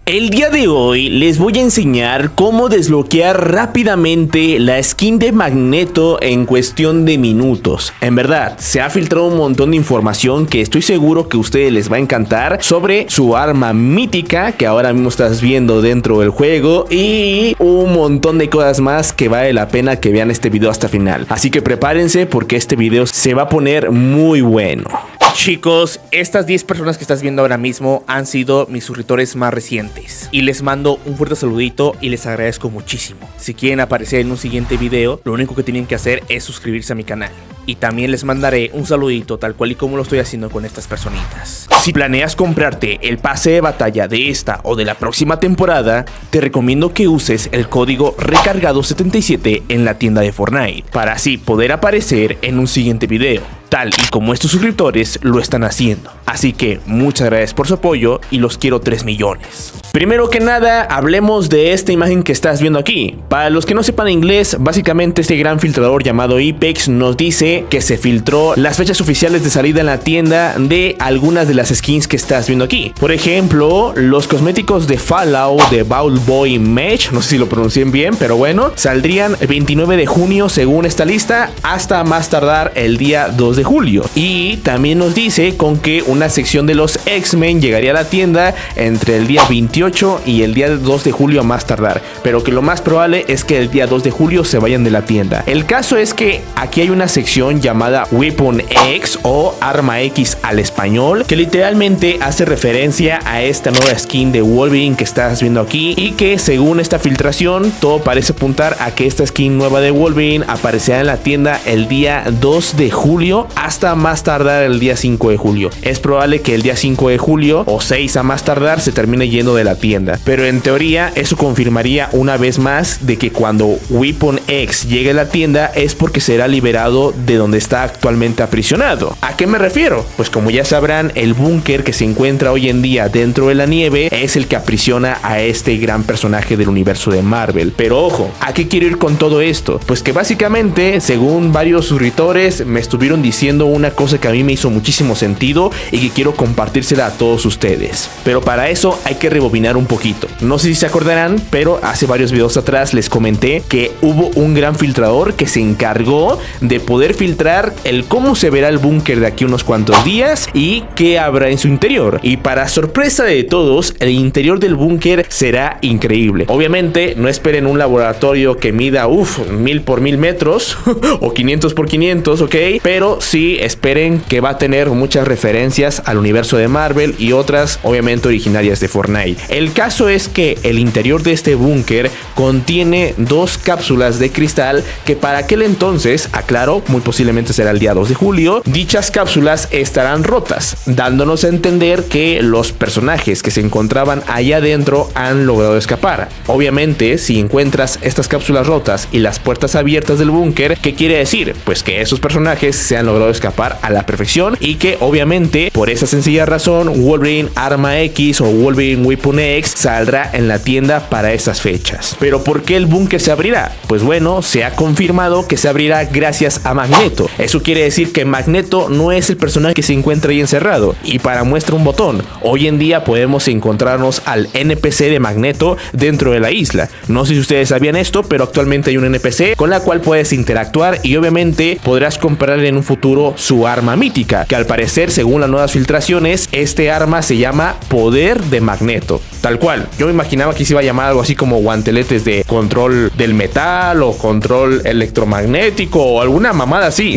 El día de hoy les voy a enseñar cómo desbloquear rápidamente la skin de Magneto en cuestión de minutos. En verdad, se ha filtrado un montón de información que estoy seguro que a ustedes les va a encantar sobre su arma mítica que ahora mismo estás viendo dentro del juego y un montón de cosas más que vale la pena que vean este video hasta el final. Así que prepárense porque este video se va a poner muy bueno. Chicos, estas 10 personas que estás viendo ahora mismo han sido mis suscriptores más recientes y les mando un fuerte saludito y les agradezco muchísimo. Si quieren aparecer en un siguiente video, lo único que tienen que hacer es suscribirse a mi canal. Y también les mandaré un saludito tal cual y como lo estoy haciendo con estas personitas. Si planeas comprarte el pase de batalla de esta o de la próxima temporada, te recomiendo que uses el código recargado77 en la tienda de Fortnite para así poder aparecer en un siguiente video, tal y como estos suscriptores lo están haciendo. Así que muchas gracias por su apoyo y los quiero 3 millones. Primero que nada, hablemos de esta imagen que estás viendo aquí. Para los que no sepan inglés, básicamente este gran filtrador llamado Apex nos dice que se filtró las fechas oficiales de salida en la tienda de algunas de las skins que estás viendo aquí. Por ejemplo, los cosméticos de Fallout de Bald Boy Mesh, no sé si lo pronuncié bien, pero bueno, saldrían el 29 de junio según esta lista, hasta más tardar el día 2 de julio. Y también nos dice con que una sección de los X-Men llegaría a la tienda entre el día 28 y el día 2 de julio a más tardar, pero que lo más probable es que el día 2 de julio se vayan de la tienda. El caso es que aquí hay una sección llamada Weapon X o Arma X al español, que literalmente hace referencia a esta nueva skin de Wolverine que estás viendo aquí y que según esta filtración todo parece apuntar a que esta skin nueva de Wolverine aparecerá en la tienda el día 2 de julio hasta más tardar el día 5 de julio. Es probable que el día 5 de julio o 6 a más tardar se termine yendo de la tienda, pero en teoría eso confirmaría una vez más de que cuando Weapon X llegue a la tienda es porque será liberado de donde está actualmente aprisionado. ¿A qué me refiero? Pues como ya sabrán, el búnker que se encuentra hoy en día dentro de la nieve es el que aprisiona a este gran personaje del universo de Marvel. Pero ojo, ¿a qué quiero ir con todo esto? Pues que básicamente, según varios suscriptores, me estuvieron diciendo una cosa que a mí me hizo muchísimo sentido y que quiero compartírsela a todos ustedes. Pero para eso hay que rebobinar un poquito. No sé si se acordarán, pero hace varios videos atrás les comenté que hubo un gran filtrador que se encargó de poder filtrar el cómo se verá el búnker de aquí unos cuantos días y qué habrá en su interior. Y para sorpresa de todos, el interior del búnker será increíble. Obviamente no esperen un laboratorio que mida 1000 por 1000 metros o 500 por 500, ok, pero sí esperen que va a tener muchas referencias al universo de Marvel y otras obviamente originarias de Fortnite. El caso es que el interior de este búnker contiene 2 cápsulas de cristal que para aquel entonces, aclaro, muy posiblemente será el día 2 de julio, dichas cápsulas estarán rotas, dándonos a entender que los personajes que se encontraban allá adentro han logrado escapar. Obviamente, si encuentras estas cápsulas rotas y las puertas abiertas del búnker, ¿qué quiere decir? Pues que esos personajes se han logrado escapar a la perfección y que obviamente, por esa sencilla razón, Wolverine Arma X o Wolverine Weapon X saldrá en la tienda para estas fechas. Pero ¿por qué el búnker se abrirá? Pues bueno, se ha confirmado que se abrirá gracias a Magneto. Eso quiere decir que Magneto no es el personaje que se encuentra ahí encerrado. Y para muestra un botón, hoy en día podemos encontrarnos al NPC de Magneto dentro de la isla. No sé si ustedes sabían esto, pero actualmente hay un NPC con la cual puedes interactuar y obviamente podrás comprar en un futuro su arma mítica, que al parecer, según las nuevas filtraciones, este arma se llama Poder de Magneto. Tal cual, yo me imaginaba que se iba a llamar algo así como guanteletes de control del metal o control electromagnético o alguna mamada así.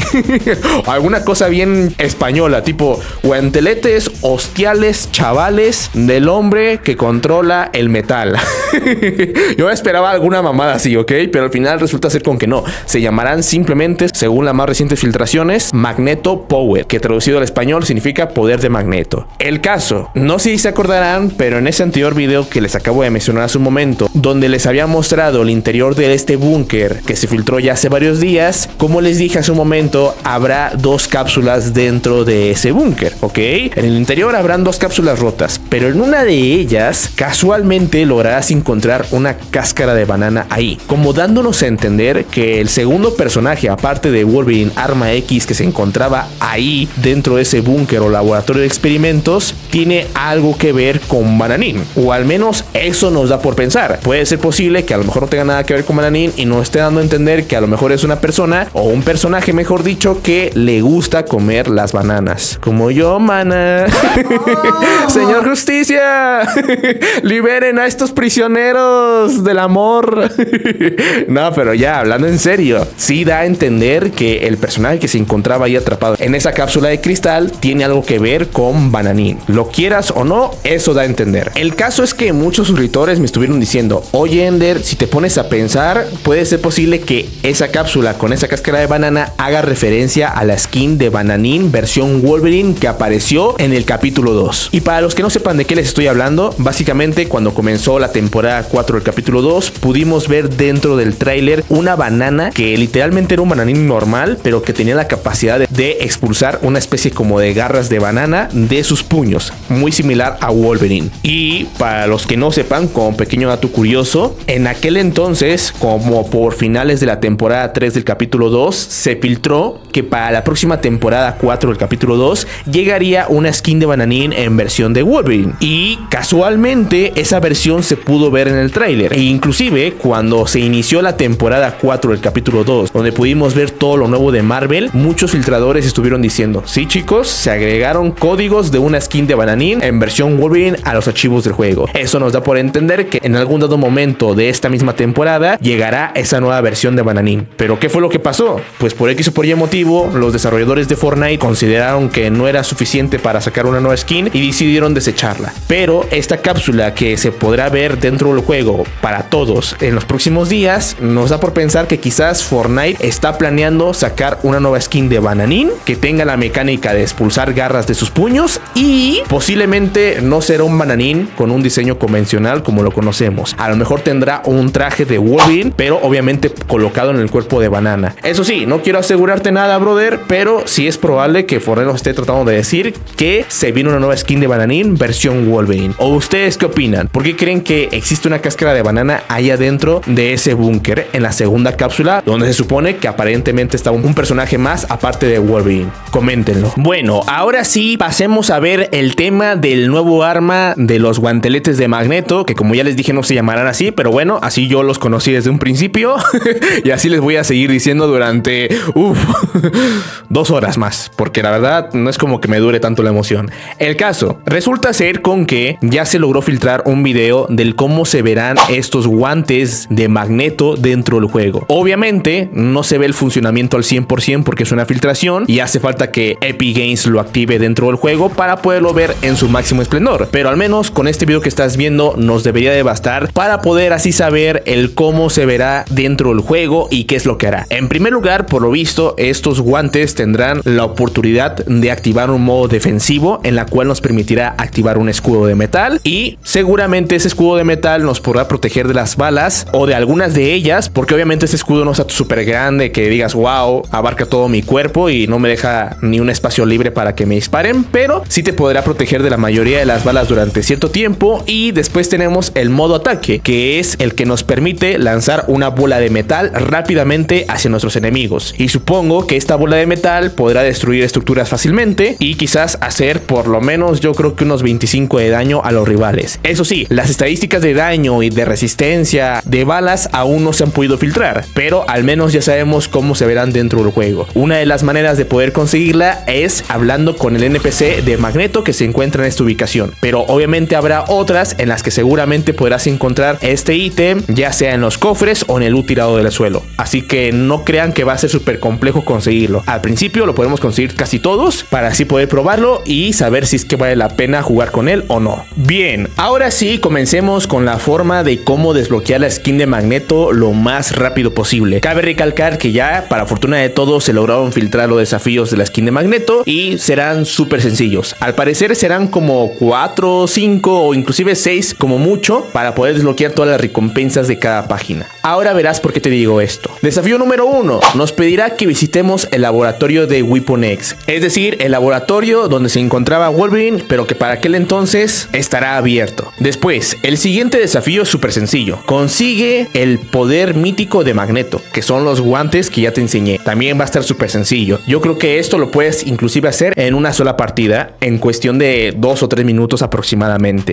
O alguna cosa bien española, tipo guanteletes hostiales chavales del hombre que controla el metal. Yo esperaba alguna mamada así, ok, pero al final resulta ser con que no. Se llamarán simplemente, según las más recientes filtraciones, Magneto Power, que traducido al español significa poder de Magneto. El caso, no sé si se acordarán, pero en ese anterior video que les acabo de mencionar hace un momento, donde les había mostrado el interior de este búnker que se filtró ya hace varios días, como les dije hace un momento, habrá 2 cápsulas dentro de ese búnker, ok. En el interior habrán 2 cápsulas rotas, pero en una de ellas casualmente lograrás encontrar una cáscara de banana ahí, como dándonos a entender que el segundo personaje aparte de Wolverine Arma X que se encontraba ahí dentro de ese búnker o laboratorio de experimentos tiene algo que ver con Bananín. o al menos eso nos da por pensar. Puede ser posible que a lo mejor no tenga nada que ver con Bananín y nos esté dando a entender que a lo mejor es una persona o un personaje, mejor dicho, que le gusta comer las bananas, como yo, mana. Señor Justicia, liberen a estos prisioneros del amor. No, pero ya hablando en serio, sí da a entender que el personaje que se encontraba ahí atrapado en esa cápsula de cristal tiene algo que ver con Bananín. Lo quieras o no, eso da a entender. El caso es que muchos suscriptores me estuvieron diciendo: oye, Ender, si te pones a pensar, puede ser posible que esa cápsula con esa cáscara de banana haga referencia a la skin de Bananín versión Wolverine que apareció en el capítulo 2. Y para los que no sepan de qué les estoy hablando, básicamente cuando comenzó la temporada 4 del capítulo 2, pudimos ver dentro del tráiler una banana que literalmente era un Bananín normal, pero que tenía la capacidad de expulsar una especie como de garras de banana de sus puños, muy similar a Wolverine. Y para los que no sepan, como pequeño dato curioso, en aquel entonces, como por finales de la temporada 3 del capítulo 2, se filtró que para la próxima temporada 4 del capítulo 2 llegaría una skin de Bananín en versión de Wolverine. Y casualmente esa versión se pudo ver en el tráiler. E inclusive cuando se inició la temporada 4 del capítulo 2, donde pudimos ver todo lo nuevo de Marvel, muchos filtradores estuvieron diciendo: sí, chicos, se agregaron códigos de una skin de Bananín en versión Wolverine a los archivos del juego. Eso nos da por entender que en algún dado momento de esta misma temporada llegará esa nueva versión de Bananín. ¿Pero qué fue lo que pasó? Pues por X o por Y motivo, los desarrolladores de Fortnite consideraron que no era suficiente para sacar una nueva skin y decidieron desecharla. Pero esta cápsula que se podrá ver dentro del juego para todos en los próximos días nos da por pensar que quizás Fortnite está planeando sacar una nueva skin de Bananín que tenga la mecánica de expulsar garras de sus puños y posiblemente no será un Bananín con un diseño convencional como lo conocemos. A lo mejor tendrá un traje de Wolverine, pero obviamente colocado en el cuerpo de banana. Eso sí, no quiero asegurarte nada, brother, pero sí es probable que Fortnite nos esté tratando de decir que se viene una nueva skin de Bananín versión Wolverine. ¿O ustedes qué opinan? ¿Por qué creen que existe una cáscara de banana ahí adentro de ese búnker en la segunda cápsula, donde se supone que aparentemente está un personaje más aparte de Wolverine? Coméntenlo. Bueno, ahora sí pasemos a ver el tema del nuevo arma de los guanteletes de Magneto, que como ya les dije no se llamarán así, pero bueno, así yo los conocí desde un principio y así les voy a seguir diciendo durante 2 horas más, porque la verdad no es como que me dure tanto la emoción. El caso, resulta ser con que ya se logró filtrar un video del cómo se verán estos guantes de Magneto dentro del juego. Obviamente no se ve el funcionamiento al 100% porque es una filtración y hace falta que Epic Games lo active dentro del juego para poderlo ver en su máximo esplendor, pero al menos con este video que estás viendo nos debería de bastar para poder así saber el cómo se verá dentro del juego y qué es lo que hará. En primer lugar, por lo visto, estos guantes tendrán la oportunidad de activar un modo defensivo en la cual nos permitirá activar un escudo de metal y seguramente ese escudo de metal nos podrá proteger de las balas o de algunas de ellas, porque obviamente este escudo no está súper grande que digas wow, abarca todo mi cuerpo y no me deja ni un espacio libre para que me disparen, pero sí te podrá proteger de la mayoría de las balas durante cierto tiempo. Y después tenemos el modo ataque, que es el que nos permite lanzar una bola de metal rápidamente hacia nuestros enemigos, y supongo que esta bola de metal podrá destruir estructuras fácilmente y quizás hacer por lo menos yo creo que unos 25 de daño a los rivales. Eso sí, las estadísticas de daño y de resistencia de balas aún no se han podido filtrar, pero al menos ya sabemos cómo se verán dentro del juego. Una de las maneras de poder conseguirla es hablando con el NPC de Magneto que se encuentra en esta ubicación, pero obviamente habrá otras en las que seguramente podrás encontrar este ítem ya sea en los cofres o en el loot tirado del suelo, así que no crean que va a ser súper complejo conseguirlo. Al principio lo podemos conseguir casi todos para así poder probarlo y saber si es que vale la pena jugar con él o no. Bien, ahora sí comencemos con la forma de cómo desbloquear la skin de Magneto lo más rápido posible. Cabe recalcar que ya para fortuna de todos se lograron filtrar los desafíos de la skin de Magneto y serán súper sencillos. Al parecer serán como 4, 5 o inclusive 6 como mucho para poder desbloquear todas las recompensas de cada página. Ahora verás por qué te digo esto. Desafío número 1. Nos pedirá que visitemos el laboratorio de Weapon X, es decir, el laboratorio donde se encontraba Wolverine, pero que para aquel entonces estará abierto. Después, el siguiente desafío es súper sencillo. Consigue el poder mítico de Magneto, que son los guantes que ya te enseñé. También va a estar súper sencillo. Yo creo que esto lo puedes inclusive hacer en una sola partida, en cuestión de 2 o 3 minutos aproximadamente.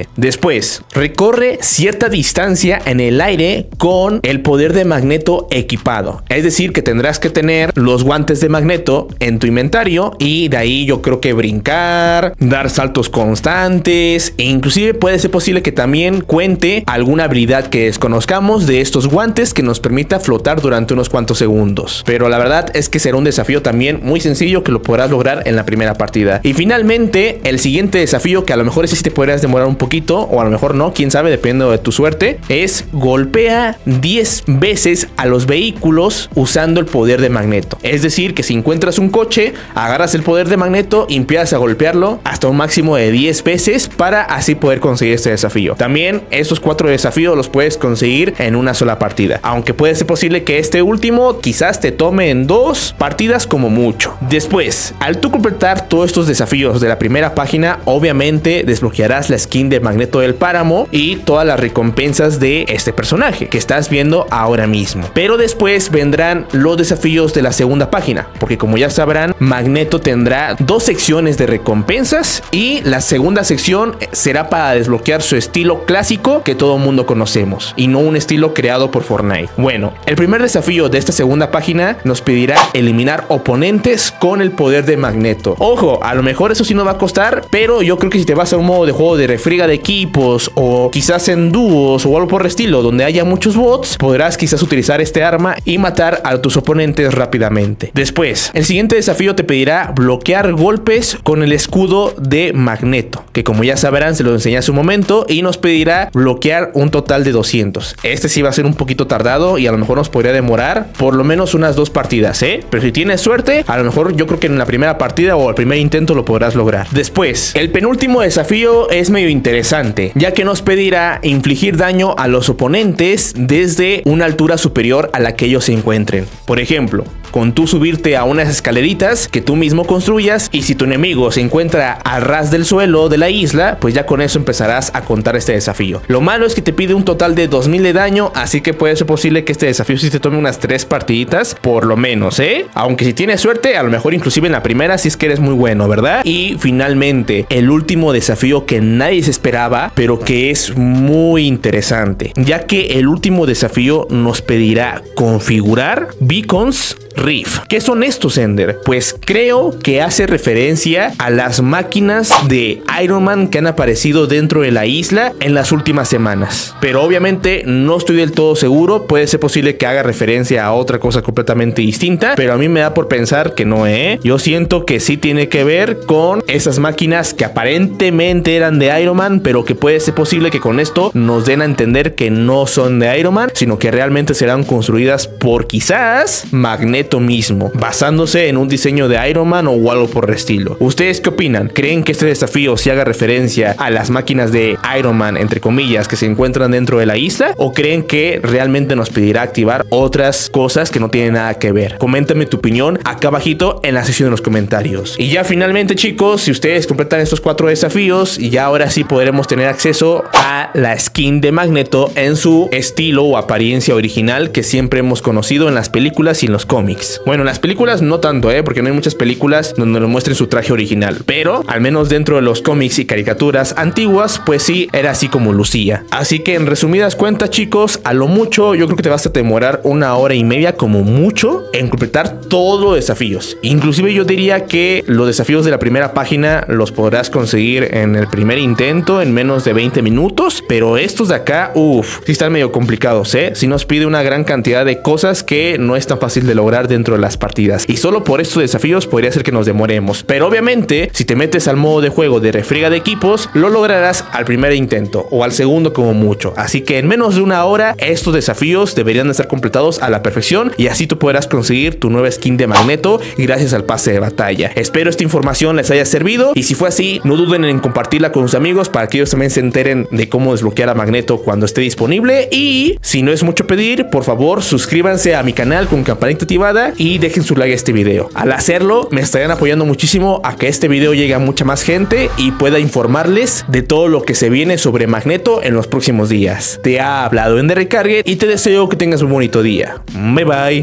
suerte. Después, recorre cierta distancia en el aire con el poder de Magneto equipado. Es decir, que tendrás que tener los guantes de Magneto en tu inventario y de ahí yo creo que brincar, dar saltos constantes e inclusive puede ser posible que también cuente alguna habilidad que desconozcamos de estos guantes que nos permita flotar durante unos cuantos segundos. Pero la verdad es que será un desafío también muy sencillo que lo podrás lograr en la primera partida. Y finalmente, el siguiente desafío, que a lo mejor ese sí te podrías demorar un poquito o a lo mejor no, quién sabe, dependiendo de tu suerte, es golpea 10 veces a los vehículos usando el poder de Magneto. Es decir, que si encuentras un coche, agarras el poder de Magneto y empiezas a golpearlo hasta un máximo de 10 veces para así poder conseguir este desafío. También estos 4 desafíos los puedes conseguir en una sola partida, aunque puede ser posible que este último quizás te tome en 2 partidas como mucho. Después, al tú completar todos estos desafíos de la primera página, obviamente desbloquearás la skin de Magneto del Páramo y todas las recompensas de este personaje que estás viendo ahora mismo. Pero después vendrán los desafíos de la segunda página, porque como ya sabrán, Magneto tendrá 2 secciones de recompensas y la segunda sección será para desbloquear su estilo clásico que todo mundo conocemos y no un estilo creado por Fortnite. Bueno, el primer desafío de esta segunda página nos pedirá eliminar oponentes con el poder de Magneto. Ojo, a lo mejor eso sí no va a costar, pero yo creo que si te vas a un modo de juego de refriega de equipos o quizás en dúos o algo por el estilo donde haya muchos bots, podrás quizás utilizar este arma y matar a tus oponentes rápidamente. Después, el siguiente desafío te pedirá bloquear golpes con el escudo de Magneto, que como ya sabrán se lo enseñé hace un momento, y nos pedirá bloquear un total de 200. Este sí va a ser un poquito tardado y a lo mejor nos podría demorar por lo menos unas 2 partidas, pero si tienes suerte, a lo mejor yo creo que en la primera partida o el primer intento lo podrás lograr. Después, el penúltimo desafío es medio interesante, ya que nos pedirá infligir daño a los oponentes desde una altura superior a la que ellos se encuentren. Por ejemplo, con tú subirte a unas escaleritas que tú mismo construyas, y si tu enemigo se encuentra al ras del suelo de la isla, pues ya con eso empezarás a contar este desafío. Lo malo es que te pide un total de 2000 de daño, así que puede ser posible que este desafío sí te tome unas 3 partiditas, por lo menos, aunque si tienes suerte, a lo mejor inclusive en la primera si es que eres muy bueno, ¿verdad? Y finalmente, el último desafío que nadie se esperaba, pero que es muy interesante, ya que el último desafío nos pedirá configurar beacons Reef. ¿Qué son estos, Ender? Pues creo que hace referencia a las máquinas de Iron Man que han aparecido dentro de la isla en las últimas semanas. Pero obviamente no estoy del todo seguro. Puede ser posible que haga referencia a otra cosa completamente distinta, pero a mí me da por pensar que no, Yo siento que sí tiene que ver con esas máquinas que aparentemente eran de Iron Man, pero que puede ser posible que con esto nos den a entender que no son de Iron Man, sino que realmente serán construidas por quizás Magneto mismo, basándose en un diseño de Iron Man o algo por el estilo. ¿Ustedes qué opinan? ¿Creen que este desafío sí haga referencia a las máquinas de Iron Man, entre comillas, que se encuentran dentro de la isla? ¿O creen que realmente nos pedirá activar otras cosas que no tienen nada que ver? Coméntame tu opinión acá abajito en la sección de los comentarios. Y ya finalmente, chicos, si ustedes completan estos 4 desafíos, y ya ahora sí podremos tener acceso a la skin de Magneto en su estilo o apariencia original que siempre hemos conocido en las películas y en los cómics. Bueno, en las películas no tanto, porque no hay muchas películas donde nos muestren su traje original, pero al menos dentro de los cómics y caricaturas antiguas, pues sí, era así como lucía. Así que en resumidas cuentas, chicos, a lo mucho yo creo que te vas a demorar 1 hora y media como mucho en completar todos los desafíos. Inclusive yo diría que los desafíos de la primera página los podrás conseguir en el primer intento en menos de 20 minutos, pero estos de acá, sí están medio complicados, sí nos pide una gran cantidad de cosas que no es tan fácil de lograr dentro de las partidas, y solo por estos desafíos podría ser que nos demoremos. Pero obviamente, si te metes al modo de juego de refriega de equipos, lo lograrás al primer intento o al segundo como mucho. Así que en menos de 1 hora estos desafíos deberían de estar completados a la perfección, y así tú podrás conseguir tu nueva skin de Magneto gracias al pase de batalla. Espero esta información les haya servido, y si fue así, no duden en compartirla con sus amigos para que ellos también se enteren de cómo desbloquear a Magneto cuando esté disponible. Y si no es mucho pedir, por favor suscríbanse a mi canal con campanita activada y dejen su like a este video. Al hacerlo me estarían apoyando muchísimo a que este video llegue a mucha más gente y pueda informarles de todo lo que se viene sobre Magneto en los próximos días. Te ha hablado Ender Recargue y te deseo que tengas un bonito día. Bye bye.